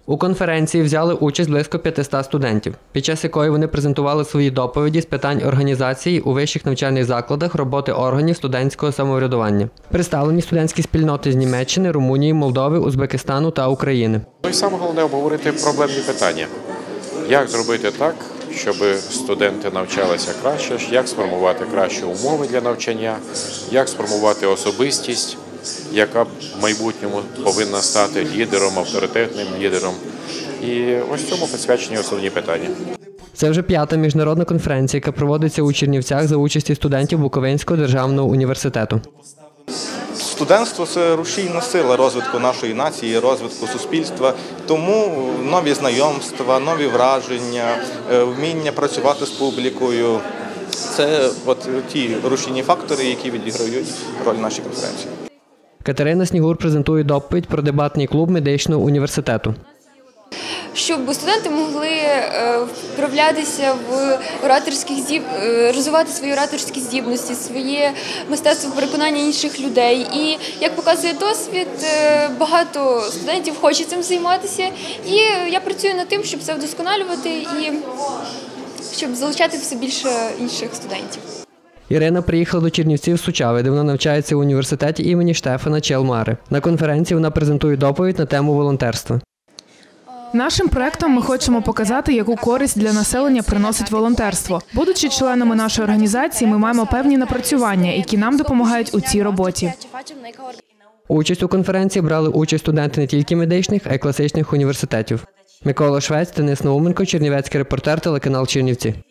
У конференції взяли участь близько 500 студентів, під час якої вони презентували свої доповіді з питань організації у вищих навчальних закладах, роботи органів студентського самоврядування. Представлені студентські спільноти з Німеччини, Румунії, Молдови, Узбекистану та України. І саме головне – обговорити проблемні питання. Як зробити так, щоб студенти навчалися краще, як сформувати кращі умови для навчання, як сформувати особистість, яка в майбутньому повинна стати лідером, авторитетним лідером. І ось цьому посвячені основні питання. Це вже 5-та міжнародна конференція, яка проводиться у Чернівцях за участі студентів Буковинського державного університету. Студентство – це рушійна сила розвитку нашої нації, розвитку суспільства. Тому нові знайомства, нові враження, вміння працювати з публікою – це ті рушійні фактори, які відіграють роль в нашій конференції. Катерина Снігур презентує доповідь про дебатний клуб медичного університету. Щоб студенти могли вправлятися в розвивати свої ораторські здібності, своє мистецтво переконання інших людей. І, як показує досвід, багато студентів хоче цим займатися. І я працюю над тим, щоб це вдосконалювати і щоб залучати все більше інших студентів. Ірина приїхала до Чернівців з Сучави, де вона навчається у університеті імені Штефана Челмари. На конференції вона презентує доповідь на тему волонтерства. Нашим проектом ми хочемо показати, яку користь для населення приносить волонтерство. Будучи членами нашої організації, ми маємо певні напрацювання, які нам допомагають у цій роботі. Участь у конференції брали участь студенти не тільки медичних, а й класичних університетів. Микола Швець, Денис Науменко, Чернівецький репортер, телеканал Чернівці.